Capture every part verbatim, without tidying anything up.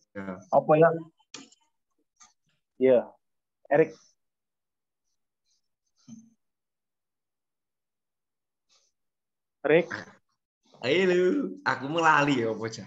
Ya. Apa ya? Iya, Erik. Erik. Ayo, aku melali ya apa aja.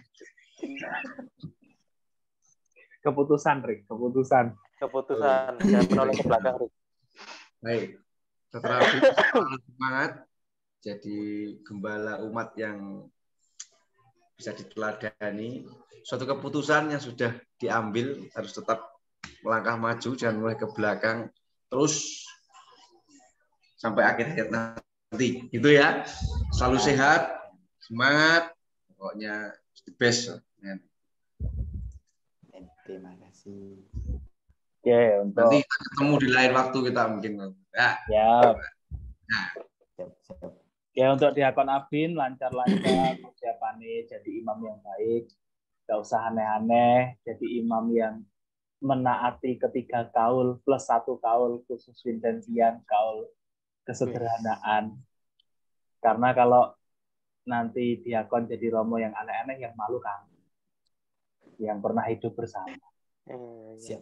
Keputusan, Rik. Keputusan. Keputusan. Jangan menoleh ke belakang, Rik. Baik. Setelah selalu semangat jadi gembala umat yang bisa diteladani. Suatu keputusan yang sudah diambil harus tetap melangkah maju, jangan mulai ke belakang terus sampai akhir-akhir nanti. Gitu ya. Selalu sehat, semangat, pokoknya the best. Terima kasih. Oke, untuk Nanti kita ketemu di lain waktu kita mungkin. Ya. Ya. Nah. Siap, siap. Ya, untuk Diakon Abin lancar-lancar persiapannya jadi imam yang baik. Gak usah aneh-aneh, jadi imam yang menaati ketiga kaul plus satu kaul khusus intensian, kaul kesederhanaan. Karena kalau nanti diakon jadi romo yang aneh-aneh, yang malu kan, yang pernah hidup bersama. Siap.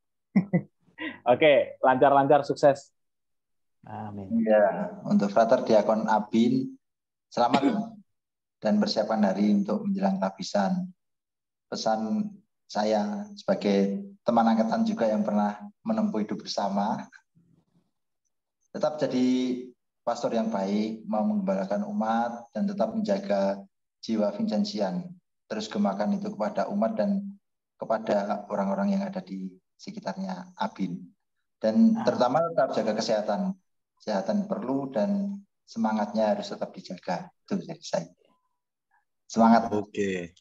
Oke, lancar-lancar, sukses. Amin. Ya, untuk Frater Diakon Abin, selamat dan persiapan hari untuk menjelang tabisan. Pesan saya sebagai teman angkatan juga yang pernah menempuh hidup bersama, tetap jadi pastor yang baik, mau mengembalakan umat, dan tetap menjaga jiwa Vincentian. Terus gemakan itu kepada umat dan kepada orang-orang yang ada di sekitarnya Abin. Dan terutama tetap jaga kesehatan. Kesehatan perlu dan semangatnya harus tetap dijaga. Itu dari saya. Semangat. Oke.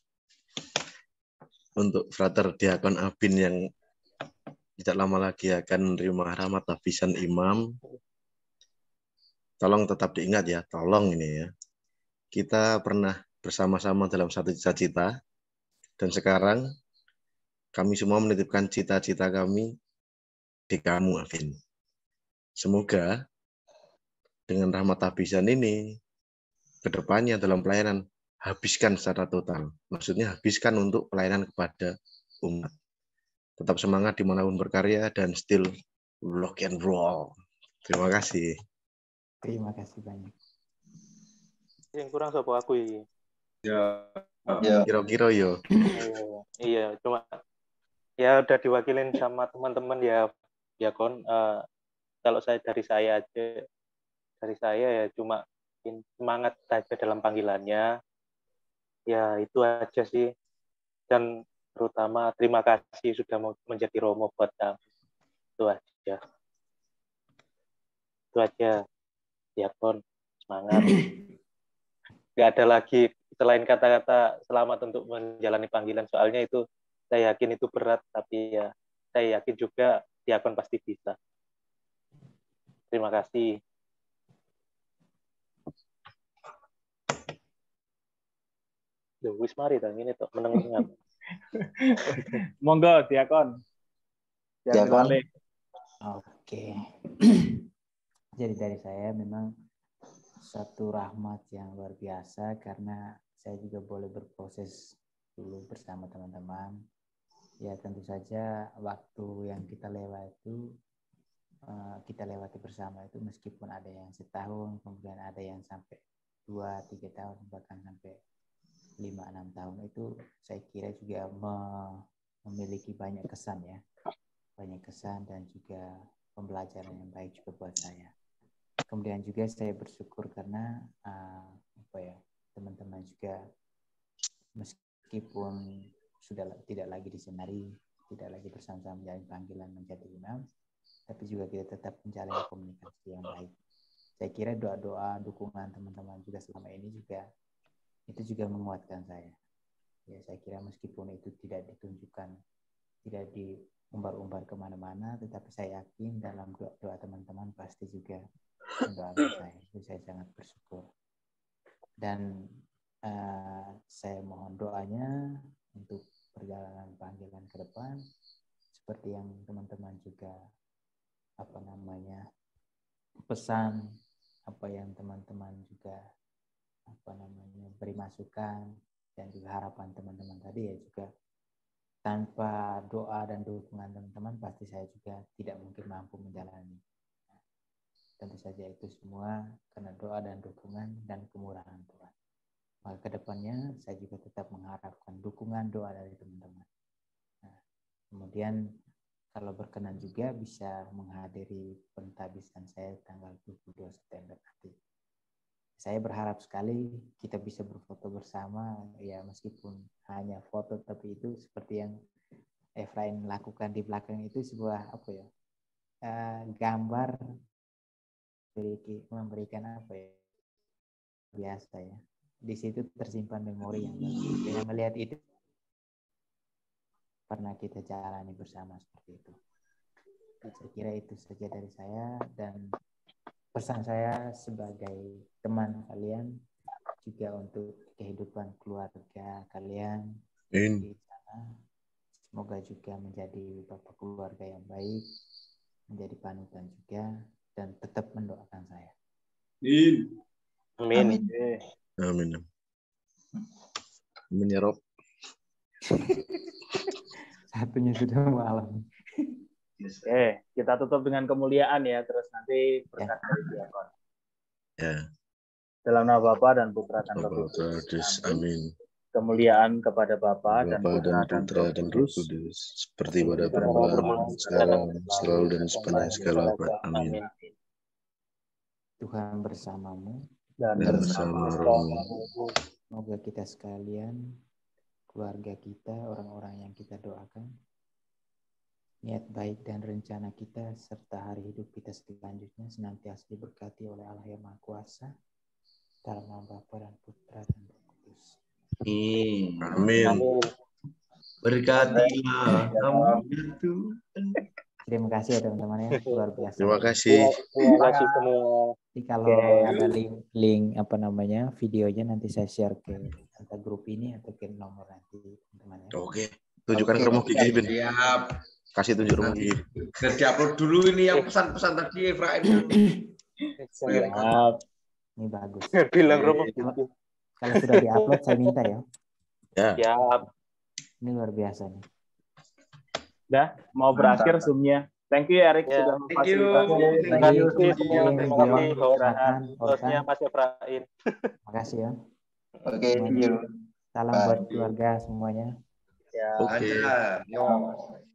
Untuk Frater Diakon Abin yang tidak lama lagi akan menerima rahmat tabisan imam, tolong tetap diingat ya, tolong ini ya. Kita pernah bersama-sama dalam satu cita-cita, dan sekarang kami semua menitipkan cita-cita kami di kamu, Abin. Semoga dengan rahmat tabisan ini, kedepannya dalam pelayanan, habiskan secara total. Maksudnya habiskan untuk pelayanan kepada umat. Tetap semangat dimanapun berkarya dan still rock and roll. Terima kasih. Terima kasih banyak. Yang kurang sopo aku ini. Ya. Kira-kira yo. Iya, cuma ya udah diwakilin sama teman-teman ya, Diakon. Uh, kalau saya dari saya aja, dari saya ya cuma semangat saja dalam panggilannya. Ya itu aja sih. Dan terutama terima kasih sudah mau menjadi romo buat kami. Itu aja. Itu aja. Diakon, semangat. Nggak ada lagi selain kata-kata selamat untuk menjalani panggilan. Soalnya itu saya yakin itu berat, tapi ya saya yakin juga Diakon pasti bisa. Terima kasih. Duh, wis mari tang ini tok meneng-menengan. Monggo Diakon. Diakon. Oke. Jadi dari saya memang satu rahmat yang luar biasa karena saya juga boleh berproses dulu bersama teman-teman. Ya tentu saja waktu yang kita lewati kita lewati bersama itu meskipun ada yang setahun, kemudian ada yang sampai dua tiga tahun bahkan sampai lima enam tahun, itu saya kira juga memiliki banyak kesan ya, banyak kesan dan juga pembelajaran yang baik juga buat saya. Kemudian juga saya bersyukur karena uh, apa ya, teman-teman juga meskipun sudah tidak lagi disenari, tidak lagi bersama-sama menjalin panggilan menjadi imam, tapi juga kita tetap menjalin komunikasi yang baik. Saya kira doa-doa dukungan teman-teman juga selama ini juga itu juga menguatkan saya. Ya saya kira meskipun itu tidak ditunjukkan, tidak diumbar-umbar kemana-mana, tetapi saya yakin dalam doa-doa teman-teman pasti juga mendoakan saya. Jadi saya sangat bersyukur. Dan uh, saya mohon doanya untuk perjalanan panggilan ke depan, seperti yang teman-teman juga apa namanya pesan, apa yang teman-teman juga apa namanya beri masukan, dan juga harapan teman-teman tadi ya juga tanpa doa dan dukungan teman-teman pasti saya juga tidak mungkin mampu menjalani. Tentu saja itu semua karena doa dan dukungan dan kemurahan Tuhan. Maka kedepannya saya juga tetap mengharapkan dukungan doa dari teman-teman. Nah, kemudian kalau berkenan juga bisa menghadiri pentabisan saya tanggal dua puluh dua September nanti. Saya berharap sekali kita bisa berfoto bersama, ya meskipun hanya foto, tapi itu seperti yang Efrain lakukan di belakang itu sebuah apa ya, uh, gambar memberikan apa ya, biasa ya. Di situ tersimpan memori yang bagus. Dengan melihat itu pernah kita jalani bersama seperti itu. Saya kira itu saja dari saya, dan pesan saya sebagai teman kalian juga untuk kehidupan keluarga kalian di sana. Semoga juga menjadi bapak keluarga yang baik, menjadi panutan juga, dan tetap mendoakan saya. Amin. Amin. Amin. Amin ya Rob. Satunya sudah malam. Oke, kita tutup dengan kemuliaan ya, terus nanti berkat dari diakon. Ya. Dalam nama Bapa dan Putra dan Roh Bapa Kudus. Kudus. Amin. Kemuliaan kepada Bapa dan Bapa Putra dan dan Putra Roh dan Roh Kudus. Kudus, seperti pada permulaan, sekarang, selalu dan sepanjang segala abad. Amin. Tuhan bersamamu Dan Dan bersama bersama rohmu. Semoga kita sekalian, keluarga kita, orang-orang yang kita doakan, niat baik dan rencana kita, serta hari hidup kita selanjutnya senantiasa diberkati oleh Allah yang Maha Kuasa, dalam nama Bapa dan Putra dan Roh Kudus. Amin. Berkatilah kamu Tuhan. Terima kasih ya teman-teman ya, luar biasa. Terima kasih. Terima kasih semua. Jadi kalau Oke. ada link link apa namanya videonya nanti saya share ke entah grup ini atau ke nomor nanti teman-teman ya. Oke. Tunjukkan Oke. ke rumah Gigi, Bin. Siap. Kasih tunjuk rumah Gigi. Dan diupload dulu ini yang pesan-pesan tadi Efraim. Siap. Ini bagus. Bilang rumah Kalau, kalau sudah diupload saya minta ya. Ya. Siap. Ini luar biasa nih. Udah, mau berakhir Zoom-nya. Thank you Erik Ya. sudah Thank you. memfasilitasi. Terima Thank you. kasih semua. Terima kasih Orhan, hostnya Orhan. Mas Efraim. Makasih ya. Oke. Semuanya. Salam Bye. buat keluarga semuanya. Ya. Oke. Ada. Yo.